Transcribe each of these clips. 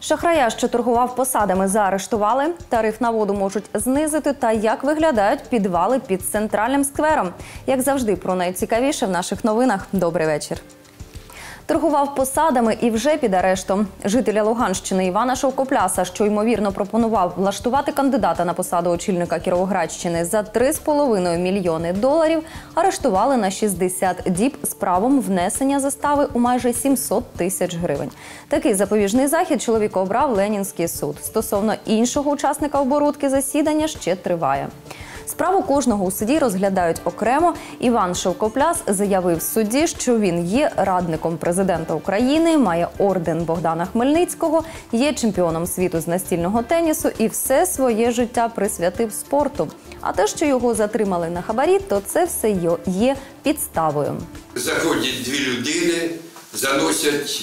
Шахрая, що торгував посадами, заарештували. Тариф на воду можуть знизити. Та як виглядають підвали під центральним сквером. Як завжди, про найцікавіше в наших новинах. Добрий вечір. Торгував посадами і вже під арештом. Жителя Луганщини Івана Шовкопляса, що ймовірно пропонував влаштувати кандидата на посаду очільника Кіровоградщини за $3,5 мільйони, арештували на 60 діб з правом внесення застави у майже 700 тисяч гривень. Такий запобіжний захід чоловік обрав Ленінський суд. Стосовно іншого учасника оборудки засідання ще триває. Справу кожного у суді розглядають окремо. Іван Шовкопляс заявив судді, що він є радником президента України, має орден Богдана Хмельницького, є чемпіоном світу з настільного тенісу і все своє життя присвятив спорту. А те, що його затримали на хабарі, то це все є підставою. Заходять дві людини, заносять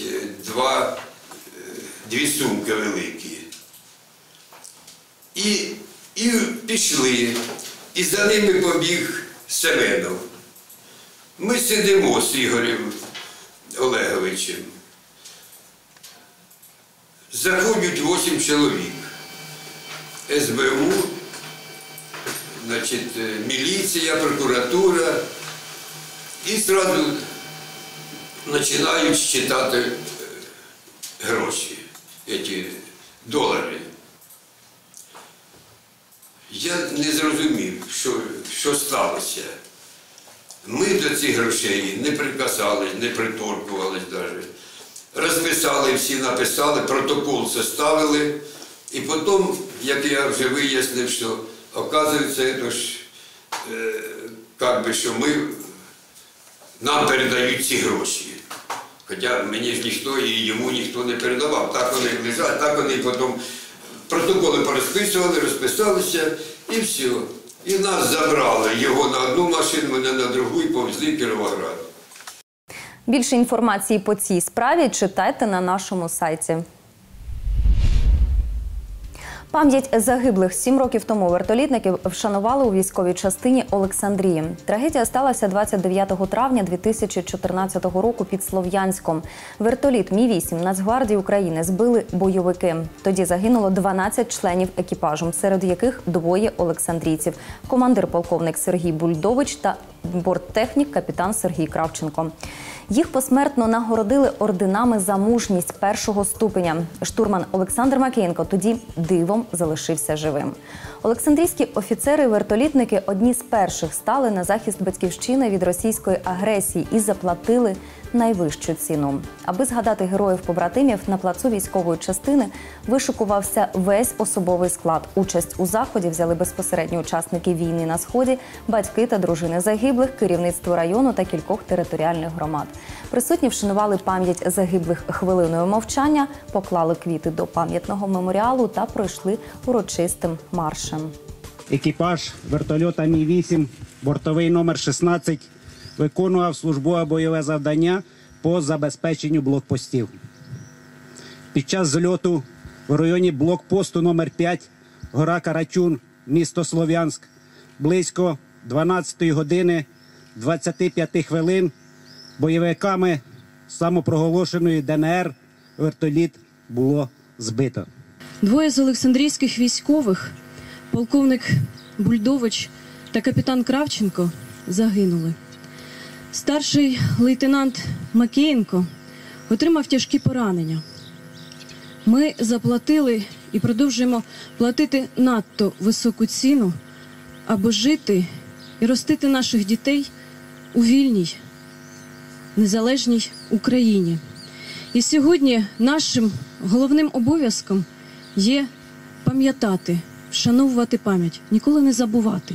дві сумки великі. І пішли. І за ними побіг Семенов. Ми сидимо з Ігорем Олеговичем. Заходять 8 чоловік. СБУ, значить, міліція, прокуратура. І одразу починають считати гроші, ці долари. Я не зрозумів, що сталося. Ми до цих грошей не прикасались, не приторкувались навіть. Розписали всі, написали, протокол составили. І потім, як я вже вияснив, що, оказується, що нам передають ці гроші. Хоча мені ж ніхто і йому ніхто не передавав. Так вони лежать, так вони потім протоколи порозписували, розписалися і все. І нас забрали. Його на одну машину, мене на другу і повезли в Кіровоград. Більше інформації по цій справі читайте на нашому сайті. Пам'ять загиблих 7 років тому вертолітників вшанували у військовій частині Олександрії. Трагедія сталася 29 травня 2014 року під Слов'янськом. Вертоліт Мі-8 Нацгвардії України збили бойовики. Тоді загинуло 12 членів екіпажу, серед яких 2 олександрійців – командир полковник Сергій Бульдович та борттехнік капітан Сергій Кравченко. Їх посмертно нагородили орденами за мужність 1-го ступеня. Штурман Олександр Макеєнко тоді дивом залишився живим. Олександрійські офіцери-вертолітники одні з перших стали на захист батьківщини від російської агресії і заплатили найвищу ціну. Аби згадати героїв-побратимів, на плацу військової частини вишикувався весь особовий склад. Участь у заході взяли безпосередні учасники війни на Сході, батьки та дружини загиблих, керівництво району та кількох територіальних громад. Присутні вшанували пам'ять загиблих хвилиною мовчання, поклали квіти до пам'ятного меморіалу та пройшли урочистим маршем. Екіпаж вертольота Мі-8, бортовий номер 16, виконував службове бойове завдання по забезпеченню блокпостів. Під час зльоту в районі блокпосту номер 5, гора Карачун, місто Слов'янськ, близько 12 години 25 хвилин бойовиками самопроголошеної ДНР вертоліт було збито. 2 з олександрійських військових, полковник Бульдович та капітан Кравченко, загинули. Старший лейтенант Макеєнко отримав тяжкі поранення. Ми заплатили і продовжуємо платити надто високу ціну, аби жити і ростити наших дітей у вільній, незалежній Україні. І сьогодні нашим головним обов'язком є пам'ятати, вшановувати пам'ять, ніколи не забувати.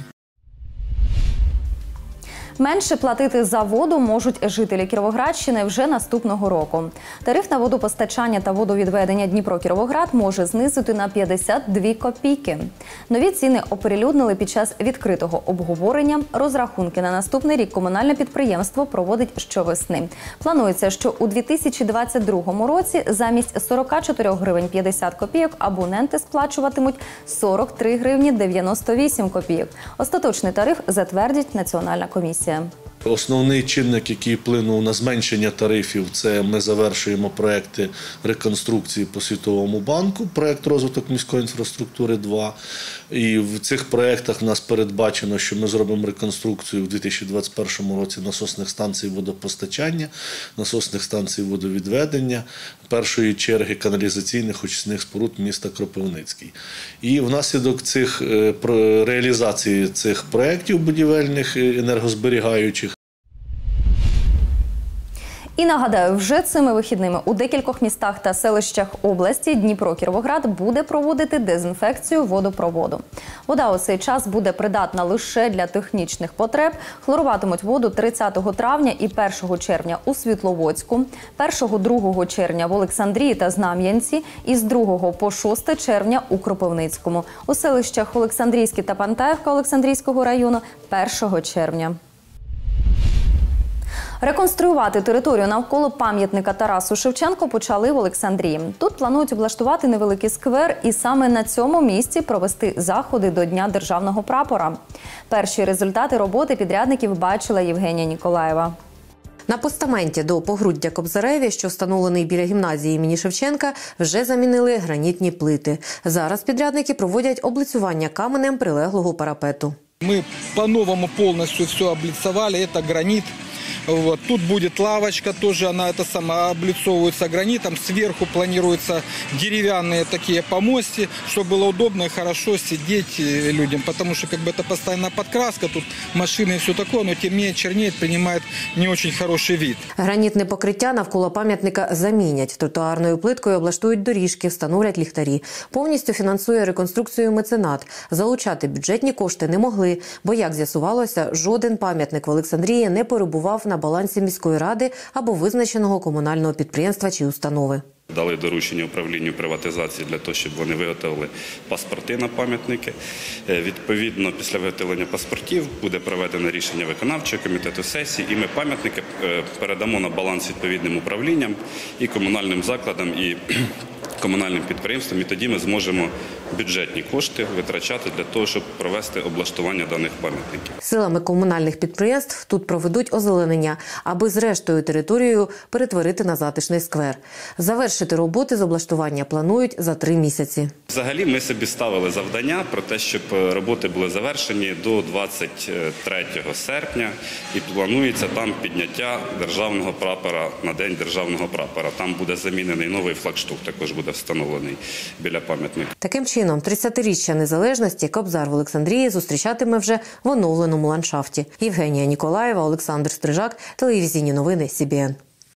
Менше платити за воду можуть жителі Кіровоградщини вже наступного року. Тариф на водопостачання та водовідведення Дніпро-Кіровоград може знизити на 52 копійки. Нові ціни оприлюднили під час відкритого обговорення. Розрахунки на наступний рік комунальне підприємство проводить щовесни. Планується, що у 2022 році замість 44 гривень 50 копійок абоненти сплачуватимуть 43 гривні 98 копійок. Остаточний тариф затвердить Національна комісія. Основний чинник, який вплинув на зменшення тарифів, це ми завершуємо проекти реконструкції по Світовому банку, проект розвиток міської інфраструктури 2. І в цих проектах в нас передбачено, що ми зробимо реконструкцію в 2021 році насосних станцій водопостачання, насосних станцій водовідведення, першої черги каналізаційних очисних споруд міста Кропивницький. І внаслідок реалізації цих проєктів будівельних енергозберігаючих. І нагадаю, вже цими вихідними у декількох містах та селищах області Дніпро-Кіровоград буде проводити дезінфекцію водопроводу. Вода у цей час буде придатна лише для технічних потреб. Хлоруватимуть воду 30 травня і 1 червня у Світловодську, 1-2 червня в Олександрії та Знам'янці і з 2 по 6 червня у Кропивницькому. У селищах Олександрійське та Пантаївка Олександрійського району 1 червня. Реконструювати територію навколо пам'ятника Тарасу Шевченку почали в Олександрії. Тут планують облаштувати невеликий сквер і саме на цьому місці провести заходи до Дня державного прапора. Перші результати роботи підрядників бачила Євгенія Ніколаєва. На постаменті до погруддя Кобзареві, що встановлений біля гімназії імені Шевченка, вже замінили гранітні плити. Зараз підрядники проводять облицювання каменем прилеглого парапету. Ми по-новому повністю все облицовали, це граніт. Вот. Тут будет лавочка, тоже она облицовывается гранитом. Сверху планируются деревянные такие помости, чтобы было удобно и хорошо сидеть людям. Потому что это постоянная подкраска, тут машины и все такое, но темнеет, чернеет, принимает не очень хороший вид. Гранітне покриття навколо пам'ятника замінять. Тротуарною плиткою облаштують доріжки, встановлять ліхтарі. Повністю фінансує реконструкцію меценат. Залучати бюджетні кошти не могли, бо, як з'ясувалося, жоден пам'ятник в Олександрії не перебував на балансі міської ради або визначеного комунального підприємства чи установи. Дали доручення управлінню приватизації для того, щоб вони виготовили паспорти на пам'ятники. Відповідно, після виготовлення паспортів буде проведено рішення виконавчого комітету сесії, і ми пам'ятники передамо на баланс відповідним управлінням і комунальним закладам, і комунальним підприємствам, і тоді ми зможемо бюджетні кошти витрачати для того, щоб провести облаштування даних пам'ятників. Силами комунальних підприємств тут проведуть озеленення, аби зрештою територію перетворити на затишний сквер. Завершити роботи з облаштування планують за 3 місяці. Взагалі ми собі ставили завдання про те, щоб роботи були завершені до 23 серпня, і планується там підняття державного прапора на День державного прапора. Там буде замінений новий флагшток, також буде встановлений біля пам'ятника. Таким чином, 30-річчя незалежності Кобзар в Олександрії зустрічатиме вже в оновленому ландшафті. Євгенія Ніколаєва, Олександр Стрижак, телевізійні новини СІБІН.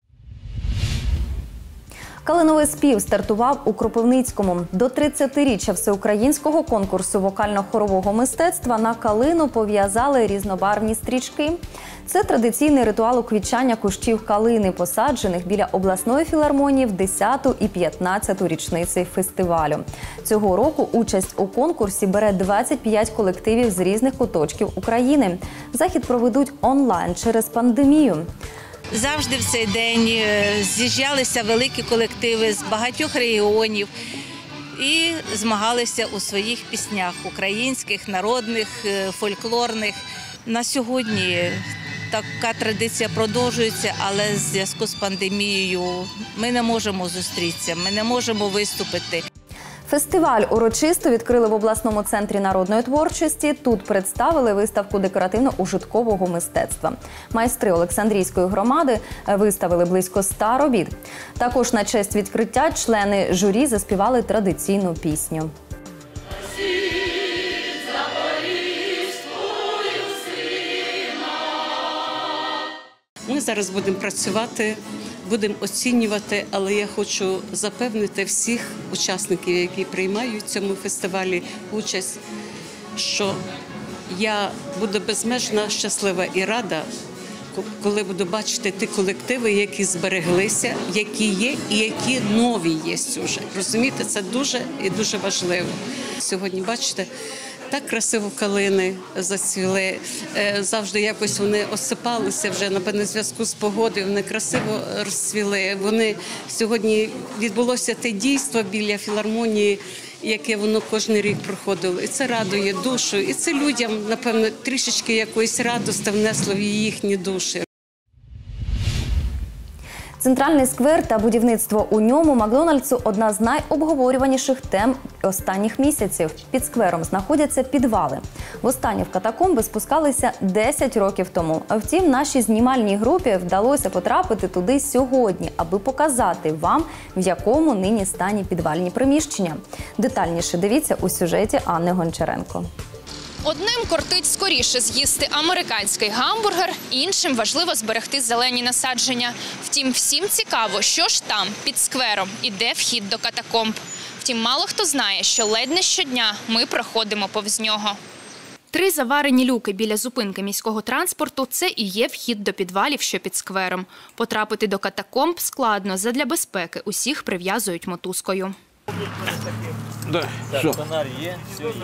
Калиновий спів стартував у Кропивницькому. До 30-річчя всеукраїнського конкурсу вокально-хорового мистецтва на калину пов'язали різнобарвні стрічки. Це традиційний ритуал уквітчання кущів калини, посаджених біля обласної філармонії в 10-ту і 15-ту річниці фестивалю. Цього року участь у конкурсі бере 25 колективів з різних куточків України. Захід проведуть онлайн через пандемію. Завжди в цей день з'їжджалися великі колективи з багатьох регіонів і змагалися у своїх піснях – українських, народних, фольклорних. На сьогодні така традиція продовжується, але в зв'язку з пандемією ми не можемо зустрітися, ми не можемо виступити. Фестиваль урочисто відкрили в обласному центрі народної творчості. Тут представили виставку декоративно-ужиткового мистецтва. Майстри Олександрійської громади виставили близько 100 робіт. Також на честь відкриття члени журі заспівали традиційну пісню. Ми зараз будемо працювати, будемо оцінювати, але я хочу запевнити всіх учасників, які приймають в цьому фестивалі участь, що я буду безмежно щаслива і рада, коли буду бачити ті колективи, які збереглися, які є і які нові є вже. Розумієте, це дуже і дуже важливо. Сьогодні, бачите, Так красиво калини зацвіли. Завжди якось вони осипалися вже, напевно, в зв'язку з погодою. Вони красиво розцвіли. Сьогодні відбулося те дійство біля філармонії, яке воно кожен рік проходило. І це радує душу, і це людям, напевно, трішечки якоїсь радості внесло в їхні душі. Центральний сквер та будівництво у ньому Макдональдсу – одна з найобговорюваніших тем останніх місяців. Під сквером знаходяться підвали. Востаннє в катакомби спускалися 10 років тому. Втім, нашій знімальній групі вдалося потрапити туди сьогодні, аби показати вам, в якому нині стані підвальні приміщення. Детальніше дивіться у сюжеті Анни Гончаренко. Одним кортить скоріше з'їсти американський гамбургер, іншим важливо зберегти зелені насадження. Втім, всім цікаво, що ж там, під сквером, і де вхід до катакомб. Втім, мало хто знає, що ледь не щодня ми проходимо повз нього. 3 заварені люки біля зупинки міського транспорту – це і є вхід до підвалів, що під сквером. Потрапити до катакомб складно, задля безпеки усіх прив'язують мотузкою. Да, що? Фонарь є, все є.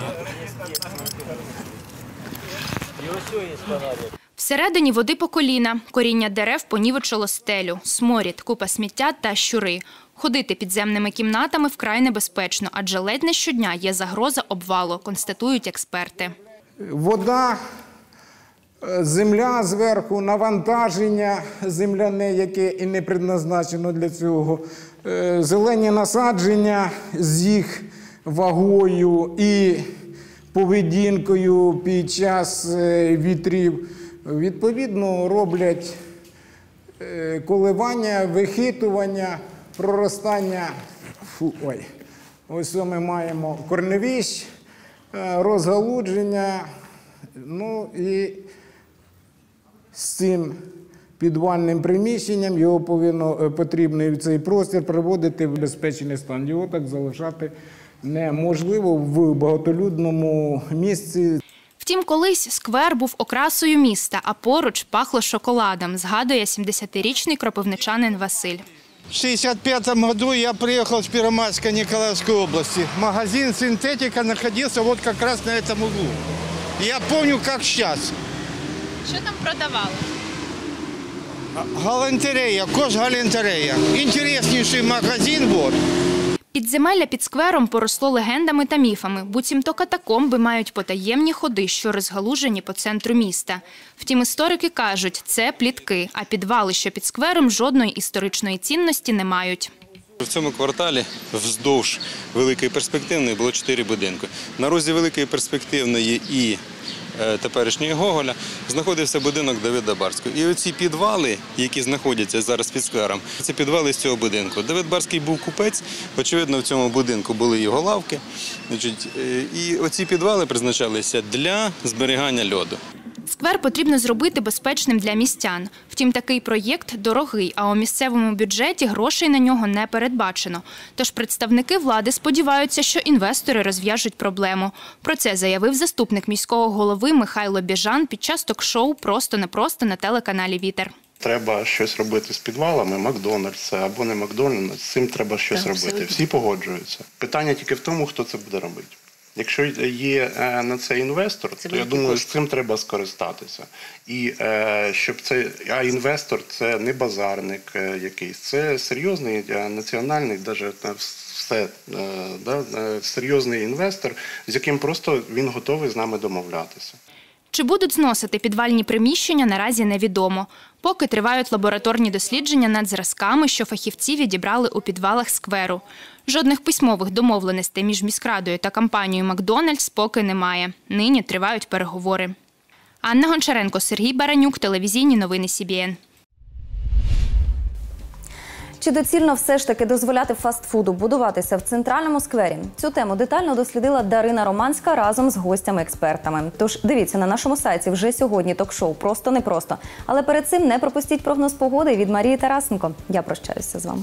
І ось є фонарик. Всередині води по коліна, коріння дерев понівечило стелю, сморід, купа сміття та щури. Ходити підземними кімнатами вкрай небезпечно, адже ледь не щодня є загроза обвалу, констатують експерти. Вода, земля зверху, навантаження земляне, яке і не предназначено для цього, зелені насадження з їх вагою і поведінкою під час вітрів, відповідно, роблять коливання, вихитування, проростання. Ось ми маємо корневищ, розгалудження, ну і з цим підвальним приміщенням його потрібно в цей простір приводити в безпечний стан. Його так залишати неможливо в багатолюдному місці. Втім, колись сквер був окрасою міста, а поруч пахло шоколадом, згадує 70-річний кропивничанин Василь. В 1965 году я приехал с Первомайска Николаевской области. Магазин «Синтетика» находился вот как раз на этом углу. Я помню, как сейчас. Що там продавали? Галантерея, кожгалантерея. Интереснейший магазин. Вот. Підземелля під сквером поросло легендами та міфами. Буцімто катакомби мають потаємні ходи, що розгалужені по центру міста. Втім, історики кажуть, це плітки, а підвали, що під сквером, жодної історичної цінності не мають. В цьому кварталі вздовж Великої Перспективної було 4 будинки. На розі Великої Перспективної і теперішньої Гоголя знаходився будинок Давида Барського. І оці підвали, які знаходяться зараз під сквером, це підвали з цього будинку. Давид Барський був купець, очевидно, в цьому будинку були його лавки. І оці підвали призначалися для зберігання льоду. Сквер потрібно зробити безпечним для містян. Втім, такий проєкт дорогий, а у місцевому бюджеті грошей на нього не передбачено. Тож представники влади сподіваються, що інвестори розв'яжуть проблему. Про це заявив заступник міського голови Михайло Біжан під час ток-шоу «Просто-непросто» на телеканалі «Вітер». Треба щось робити з підвалами, Макдональдс або не Макдональдс, з цим треба щось робити. Всі погоджуються. Питання тільки в тому, хто це буде робити. Якщо є на це інвестор, то я думаю, з цим треба скористатися. І щоб а інвестор – це не базарник якийсь, це серйозний національний, серйозний інвестор, з яким просто він готовий з нами домовлятися. Чи будуть зносити підвальні приміщення, наразі невідомо. Поки тривають лабораторні дослідження над зразками, що фахівці відібрали у підвалах скверу. Жодних письмових домовленостей між міськрадою та компанією «Макдональдс» поки немає. Нині тривають переговори. Анна Гончаренко, Сергій Баранюк, телевізійні новини СІБІН. Чи доцільно все ж таки дозволяти фастфуду будуватися в центральному сквері? Цю тему детально дослідила Дарина Романська разом з гостями-експертами. Тож дивіться на нашому сайті вже сьогодні ток-шоу «Просто-непросто». Але перед цим не пропустіть прогноз погоди від Марії Тарасенко. Я прощаюся з вами.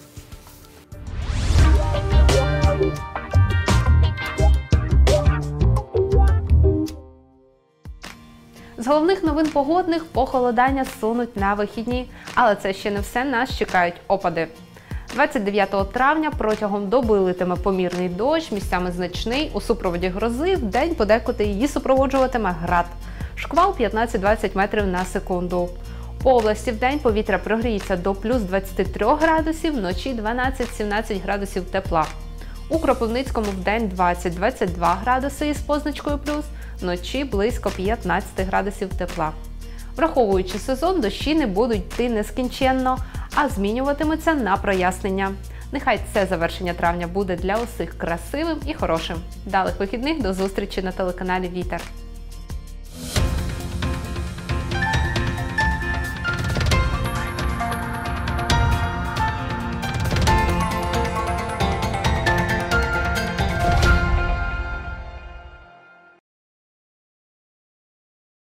З головних новин погодних похолодання сунуть на вихідні. Але це ще не все, нас чекають опади. 29 травня протягом доби литиме помірний дощ, місцями значний, у супроводі грози, вдень подекуди її супроводжуватиме град. Шквал 15-20 метрів на секунду. По області вдень повітря прогріється до плюс 23 градусів, вночі 12-17 градусів тепла. У Кропивницькому вдень 20-22 градуси із позначкою плюс, вночі близько 15 градусів тепла. Враховуючи сезон, дощі не будуть йти нескінченно, а змінюватиметься на прояснення. Нехай це завершення травня буде для усіх красивим і хорошим. Вдалих вихідних, до зустрічі на телеканалі Вітер.